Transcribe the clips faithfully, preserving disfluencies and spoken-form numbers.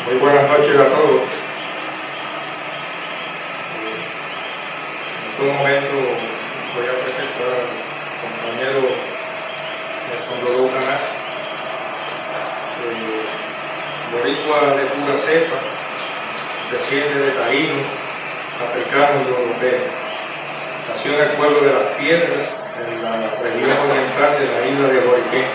Muy buenas noches a todos. En este momento voy a presentar al compañero Nelson Rodó Canás, eh, boricua de pura cepa, desciende de taínos, africanos y europeos. Nació en el pueblo de Las Piedras, en la región oriental de la isla de Boriquén.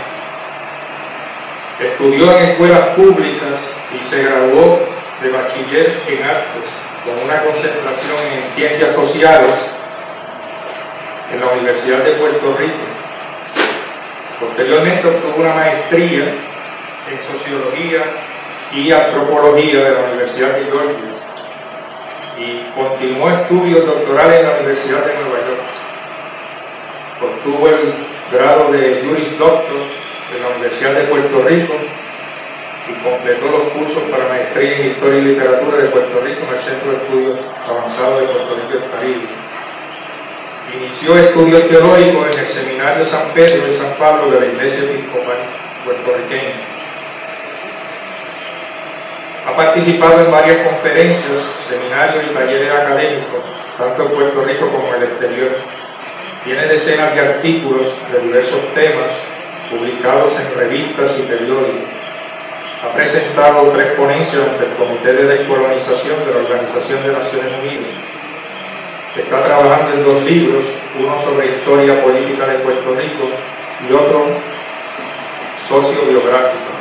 Estudió en escuelas públicas y se graduó de bachiller en artes, con una concentración en ciencias sociales en la Universidad de Puerto Rico. Posteriormente obtuvo una maestría en sociología y antropología de la Universidad de Georgia y continuó estudios doctorales en la Universidad de Nueva York. Obtuvo el grado de Juris Doctor en la Universidad de Puerto Rico y completó los cursos para maestría en Historia y Literatura de Puerto Rico en el Centro de Estudios Avanzados de Puerto Rico y el Caribe. Inició estudios teológicos en el Seminario San Pedro de San Pablo de la Iglesia Episcopal puertorriqueña. Ha participado en varias conferencias, seminarios y talleres académicos, tanto en Puerto Rico como en el exterior. Tiene decenas de artículos de diversos temas publicados en revistas y periódicos. Ha presentado tres ponencias ante el Comité de Descolonización de la Organización de Naciones Unidas. Está trabajando en dos libros, uno sobre historia política de Puerto Rico y otro sociobiográfico.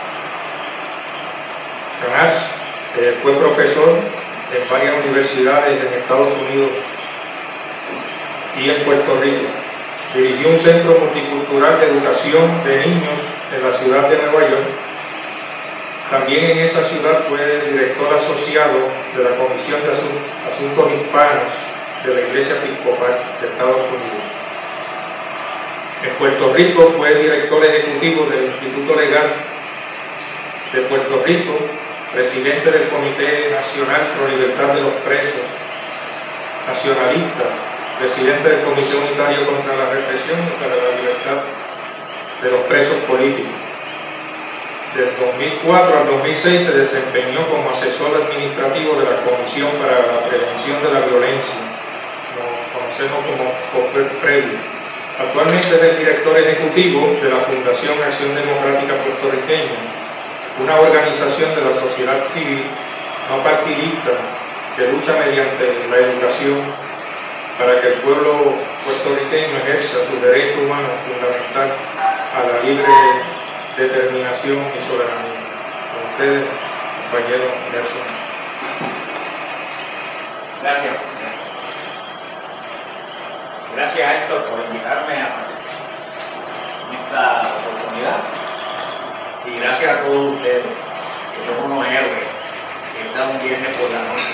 Canás eh, fue profesor en varias universidades en Estados Unidos y en Puerto Rico. Dirigió un centro multicultural de educación de niños en la ciudad de Nueva York. También en esa ciudad fue director asociado de la Comisión de Asuntos Hispanos de la Iglesia Episcopal de Estados Unidos. En Puerto Rico fue director ejecutivo del Instituto Legal de Puerto Rico, presidente del Comité Nacional por la Libertad de los Presos, nacionalista, presidente del Comité Unitario contra la Represión y para la Libertad de los Presos Políticos. Del dos mil cuatro al dos mil seis se desempeñó como asesor administrativo de la Comisión para la Prevención de la Violencia, lo conocemos como COPREVI. Actualmente es el director ejecutivo de la Fundación Acción Democrática Puertorriqueña, una organización de la sociedad civil no partidista que lucha mediante la educación para que el pueblo puertorriqueño ejerza su derecho humano fundamental a la libre determinación y soberanía. Con ustedes, compañero Nelson. Gracias. Gracias, Héctor, por invitarme a esta oportunidad. Y gracias a todos ustedes, que son unos héroes, que están un viernes por la noche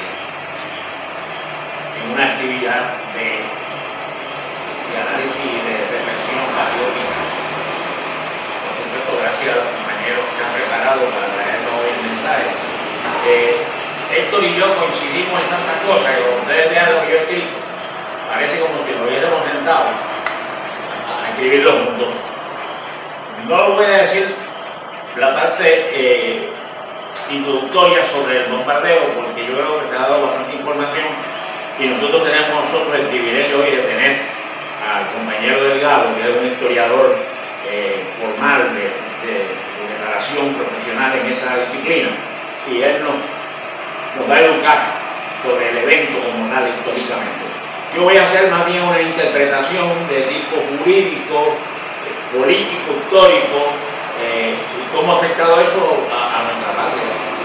en una actividad de, de análisis y de reflexión patriótica. Por supuesto, gracias a los compañeros que han preparado para traernos hoy el mensaje. Eh, Héctor y yo coincidimos en tantas cosas que cuando ustedes vean lo que yo escribo, parece como que nos hubiéramos sentado a escribirlo juntos. No lo voy a decir la parte eh, introductoria sobre el bombardeo, porque yo creo que te ha dado bastante información y nosotros tenemos nosotros el privilegio hoy de tener al compañero Delgado, que es un historiador eh, formal de, de, de preparación profesional en esa disciplina, y él nos, nos va a educar sobre el evento como tal históricamente. Yo voy a hacer más bien una interpretación de tipo jurídico, eh, político, histórico, eh, y cómo ha afectado eso a, a nuestra patria.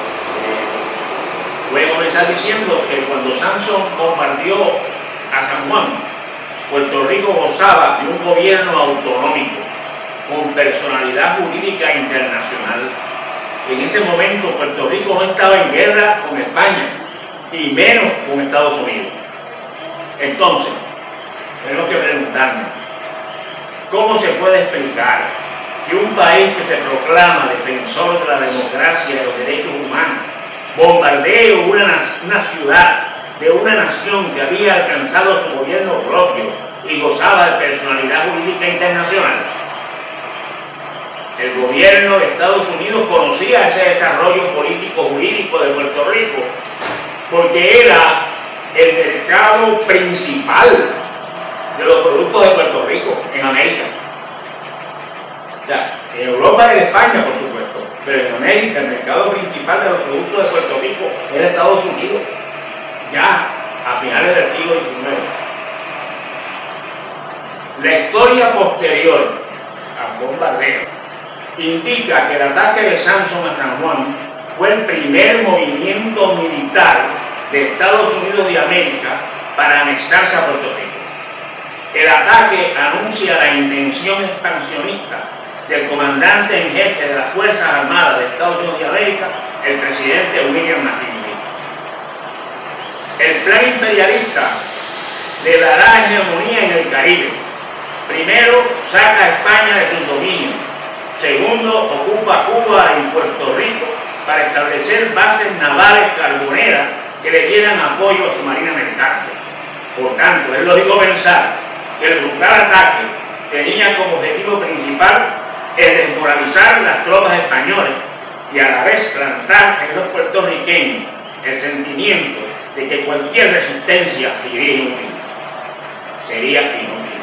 Voy a comenzar diciendo que cuando Samson bombardeó a San Juan, Puerto Rico gozaba de un gobierno autonómico con personalidad jurídica internacional. En ese momento Puerto Rico no estaba en guerra con España y menos con Estados Unidos. Entonces, tenemos que preguntarnos, ¿cómo se puede explicar que un país que se proclama defensor de la democracia y de los derechos humanos bombardee una, una ciudad de una nación que había alcanzado su gobierno propio y gozaba de personalidad jurídica internacional? El gobierno de Estados Unidos conocía conocía ese desarrollo político jurídico de Puerto Rico porque era el mercado principal de los productos de Puerto Rico en América. Ya, en Europa y en España, por supuesto, pero en América el mercado principal de los productos de Puerto Rico era Estados Unidos, ya a finales del siglo diecinueve. La historia posterior al bombardeo indica que el ataque de Samson a San Juan fue el primer movimiento militar de Estados Unidos de América para anexarse a Puerto Rico. El ataque anuncia la intención expansionista del comandante en jefe de las Fuerzas Armadas de Estados Unidos de América, el presidente William McKinley. El plan imperialista le dará hegemonía en el Caribe. Primero, saca a España de su dominio. Segundo, ocupa Cuba y Puerto Rico para establecer bases navales carboneras que le dieran apoyo a su marina mercante. Por tanto, es lógico pensar que el brutal ataque tenía como objetivo principal el desmoralizar las tropas españolas y a la vez plantar en los puertorriqueños el sentimiento de que cualquier resistencia sería inútil. Sería inútil.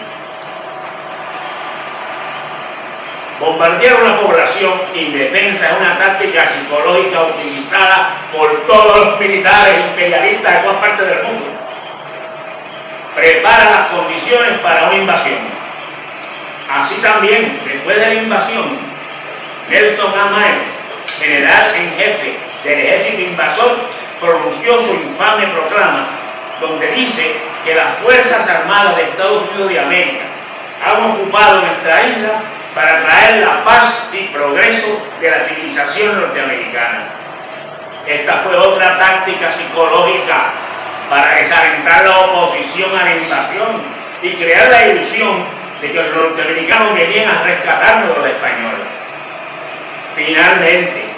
Bombardear una población indefensa es una táctica psicológica utilizada por todos los militares imperialistas de todas partes del mundo. Prepara las condiciones para una invasión. Así también, después de la invasión, Nelson A. Mayo, general en jefe del ejército invasor, pronunció su infame proclama, donde dice que las Fuerzas Armadas de Estados Unidos de América han ocupado nuestra isla para traer la paz y progreso de la civilización norteamericana. Esta fue otra táctica psicológica para desalentar la oposición a la invasión y crear la ilusión de que los norteamericanos venían a rescatarnos de los españoles. Finalmente,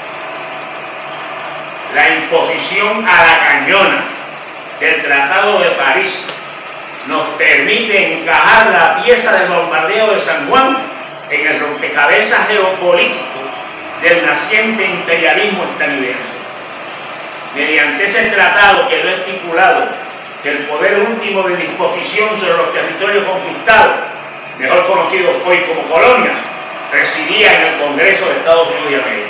la imposición a la cañona del Tratado de París nos permite encajar la pieza del bombardeo de San Juan en el rompecabezas geopolítico del naciente imperialismo estadounidense. Mediante ese tratado quedó estipulado que el poder último de disposición sobre los territorios conquistados, mejor conocidos hoy como colonias, residía en el Congreso de Estados Unidos de América.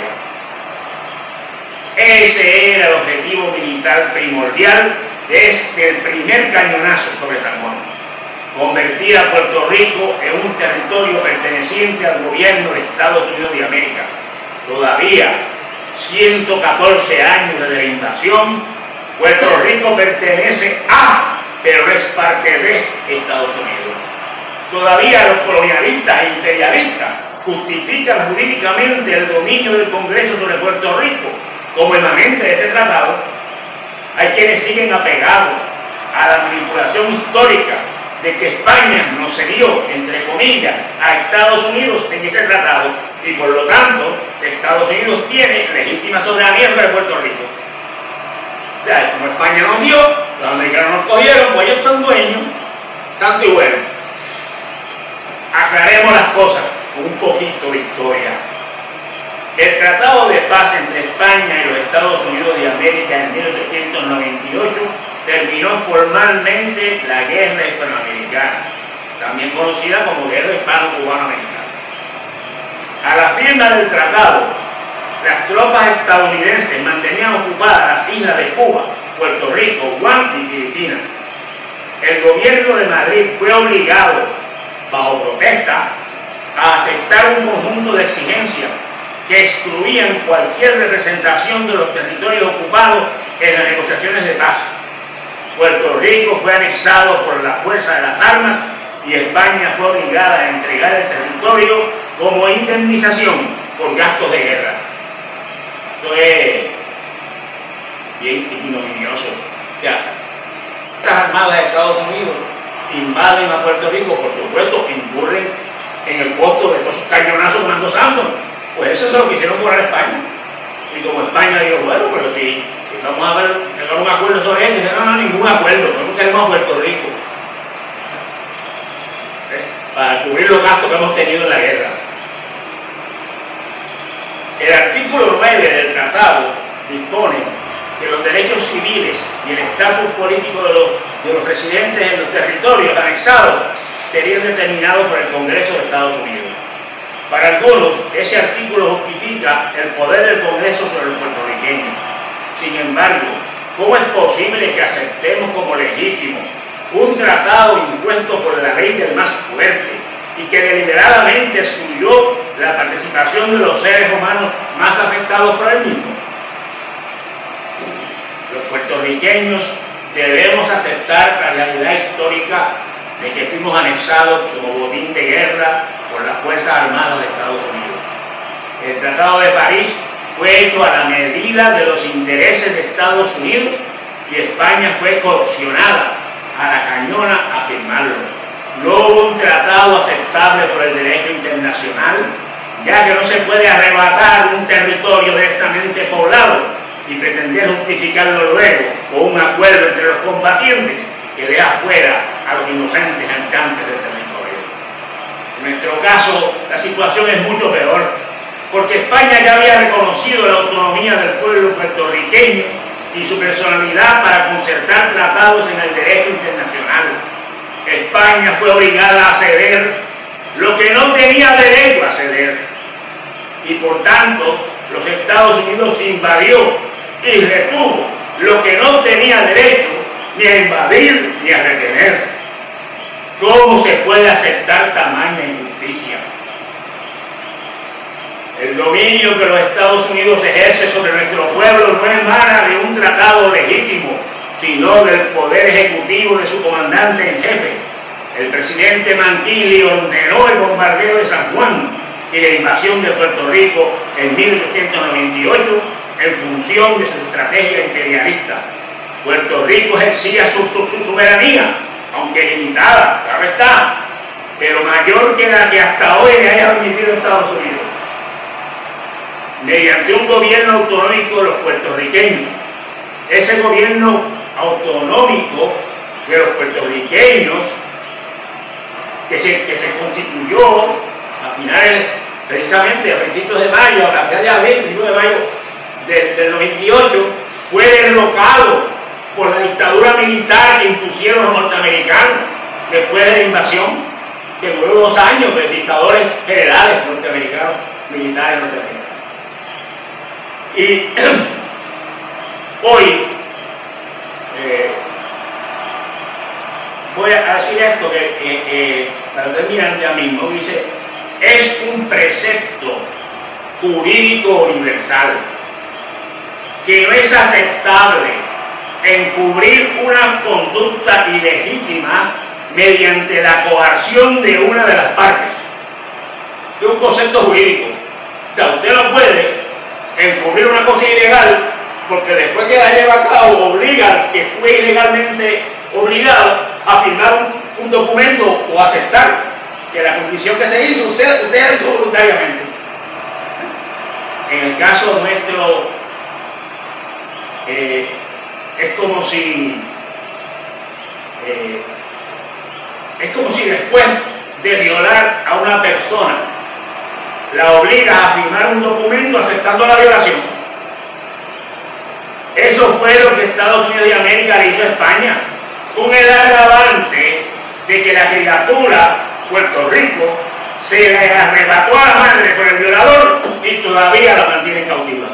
Ese era el objetivo militar primordial desde el primer cañonazo sobre San Juan: convertir a Puerto Rico en un territorio perteneciente al gobierno de Estados Unidos de América. Todavía, ciento catorce años desde la invasión, Puerto Rico pertenece a, pero no es parte de Estados Unidos. Todavía los colonialistas e imperialistas justifican jurídicamente el dominio del Congreso sobre Puerto Rico como emanente de ese tratado. Hay quienes siguen apegados a la manipulación histórica de que España no cedió, entre comillas, a Estados Unidos en ese tratado y por lo tanto Estados Unidos tiene legítima soberanía sobre Puerto Rico. O sea, como España nos dio, los americanos nos cogieron, pues ellos son dueños, tanto y bueno. Aclaremos las cosas con un poquito de historia. El Tratado de Paz entre España y los Estados Unidos de América en mil ochocientos noventa y ocho terminó formalmente la Guerra Hispanoamericana, también conocida como Guerra Hispano-Cubano-Americana. A la firma del tratado, las tropas estadounidenses mantenían ocupadas las islas de Cuba, Puerto Rico, Guam y Filipinas. El gobierno de Madrid fue obligado, bajo protesta, a aceptar un conjunto de exigencias que excluían cualquier representación de los territorios ocupados en las negociaciones de paz. Puerto Rico fue anexado por la fuerza de las armas y España fue obligada a entregar el territorio como indemnización por gastos de guerra. Esto es bien ignominioso. Ya, estas armadas de Estados Unidos invaden a Puerto Rico, por supuesto, incurren en el costo de todos esos cañonazos que mandó Samson. Pues eso es lo que hicieron cobrar España. Y como España dijo, bueno, pero si vamos a ver, llegar a un acuerdo sobre esto, dice, no, no, ningún acuerdo, no queremos a Puerto Rico. ¿Eh? Para cubrir los gastos que hemos tenido en la guerra. El artículo nueve del tratado dispone que los derechos civiles y el estatus político de los, de los residentes en los territorios anexados serían determinados por el Congreso de Estados Unidos. Para algunos, ese artículo justifica el poder del Congreso sobre los puertorriqueños. Sin embargo, ¿cómo es posible que aceptemos como legítimo un tratado impuesto por la ley del más fuerte y que deliberadamente excluyó la participación de los seres humanos más afectados por el mismo? Los puertorriqueños debemos aceptar la realidad histórica de que fuimos anexados como botín de guerra por las Fuerzas Armadas de Estados Unidos. El Tratado de París fue hecho a la medida de los intereses de Estados Unidos y España fue coaccionada a la cañona a firmarlo. No hubo un tratado aceptable por el derecho internacional, ya que no se puede arrebatar un territorio densamente poblado y pretender justificarlo luego con un acuerdo entre los combatientes que deja fuera a los inocentes habitantes del territorio. En nuestro caso, la situación es mucho peor, porque España ya había reconocido la autonomía del pueblo puertorriqueño y su personalidad para concertar tratados en el derecho internacional. España fue obligada a ceder lo que no tenía derecho a ceder, y por tanto los Estados Unidos invadió y retuvo lo que no tenía derecho ni a invadir ni a retener. ¿Cómo se puede aceptar tamaña injusticia? El dominio que los Estados Unidos ejerce sobre nuestro pueblo no emana de un tratado legítimo, sino del poder ejecutivo de su comandante en jefe. El presidente Manquili ordenó el bombardeo de San Juan y la invasión de Puerto Rico en mil ochocientos noventa y ocho en función de su estrategia imperialista. Puerto Rico ejercía su, su, su soberanía, aunque limitada, claro está, pero mayor que la que hasta hoy le haya admitido Estados Unidos, mediante un gobierno autonómico de los puertorriqueños. Ese gobierno autonómico de los puertorriqueños que se, que se constituyó a finales, precisamente a principios de mayo, a finales de abril, principios de mayo del, del noventa y ocho, fue derrocado por la dictadura militar que impusieron los norteamericanos después de la invasión, que duró dos años de dictadores generales norteamericanos, militares norteamericanos. Y hoy eh, voy a decir esto que, eh, eh, para terminar ya mismo, dice, es un precepto jurídico universal que no es aceptable encubrir una conducta ilegítima mediante la coacción de una de las partes. Es un concepto jurídico. O sea, usted no puede encubrir una cosa ilegal porque después que la lleva a cabo obliga al que fue ilegalmente obligado a firmar un, un documento o aceptar que la condición que se hizo, usted, usted la hizo voluntariamente. En el caso nuestro, eh, es como si eh, es como si después de violar a una persona la obliga a firmar un documento aceptando la violación. Eso fue lo que Estados Unidos de América le hizo a España, con el agravante de que la criatura, Puerto Rico, se le arrebató a la madre por el violador y todavía la mantiene cautiva.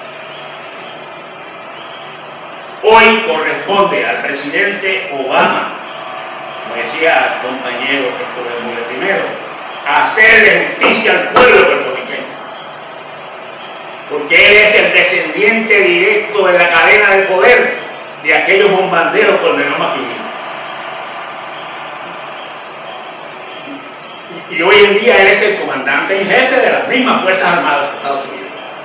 Hoy corresponde al presidente Obama, como decía el compañero que estuvo muy primero, hacerle justicia al pueblo puertorriqueño, porque él es el descendiente directo de la cadena de poder de aquellos bombarderos con el nombre civil. Y hoy en día él es el comandante en jefe de las mismas Fuerzas Armadas de Estados Unidos,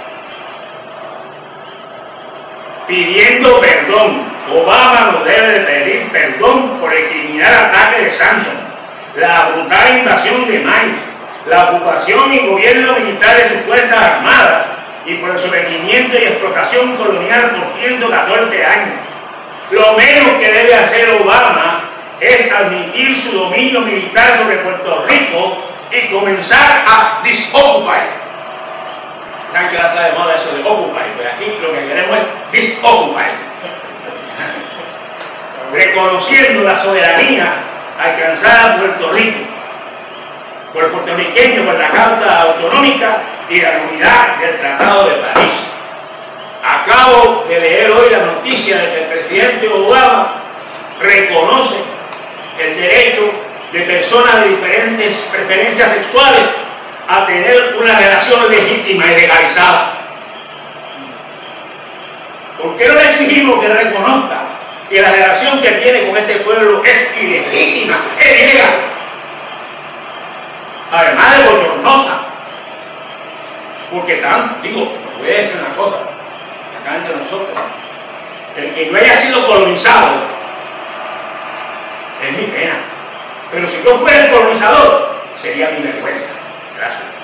pidiendo perdón. Obama nos debe de pedir perdón por el criminal ataque de Samson, la brutal invasión de Maíz, la ocupación y gobierno militar de sus Fuerzas Armadas y por el sometimiento y explotación colonial por ciento catorce años. Lo menos que debe hacer Obama es admitir su dominio militar sobre Puerto Rico y comenzar a disoccupar. Saben que ahora está de moda eso de Occupy, pues aquí lo que queremos es Disoccupy. Reconociendo la soberanía alcanzada por Puerto Rico, por el puertorriqueño, por la Carta Autonómica y la unidad del Tratado de París. Acabo de leer hoy la noticia de que el presidente Obama reconoce el derecho de personas de diferentes preferencias sexuales a tener una relación legítima y legalizada. ¿Por qué no le exigimos que reconozca que la relación que tiene con este pueblo es ilegítima, es ilegal? Además de bochornosa. Porque tan, digo, voy a decir una cosa, acá entre nosotros, el que no haya sido colonizado es mi pena. Pero si yo fuera el colonizador, sería mi vergüenza. Gracias.